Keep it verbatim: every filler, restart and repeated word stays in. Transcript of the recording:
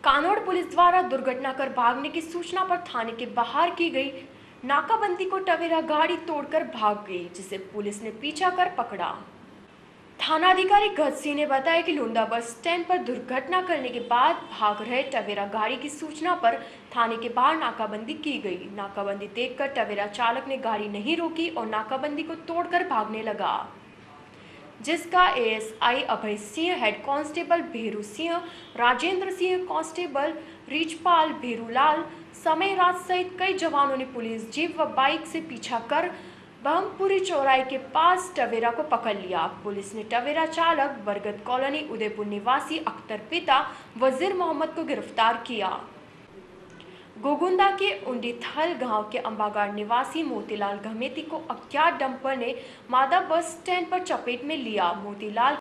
Kanod police द्वारा दुर्घटना कर भागने की सूचना पर थाने के बाहर की गई नाकाबंदी को टवेरा गाड़ी तोड़कर भाग गई, जिसे पुलिस ने पीछा कर पकड़ा। थानाधिकारी गज सिंह ने बताया कि लुंडा बस स्टैंड पर दुर्घटना करने के बाद भाग रहे टवेरा गाड़ी की सूचना पर थाने के बाहर नाकाबंदी की गई। नाकाबंदी देखकर टवेरा चालक ने गाड़ी नहीं रोकी और नाकाबंदी को तोड़कर भागने लगा, जिसका ASI Abhay Singh, head constable Bheru Singh, Rajendra Singh, constable Richpal, Bherulal, Samay Raj सहित कई जवानों ने पुलिस जीप व बाइक से पीछा कर ब्रह्मपुरी चौराहे के पास टवेरा को पकड़ लिया। पुलिस ने टवेरा चालक बरगद कॉलोनी उदयपुर निवासी अख्तर पिता वजीर मोहम्मद को गिरफ्तार किया। गोगुंदा के उंडीथल गांव के अंबागाड़ निवासी मोतीलाल घमेती को अज्ञात डंपर ने मादा बस स्टैंड पर चपेट में लिया। मोतीलाल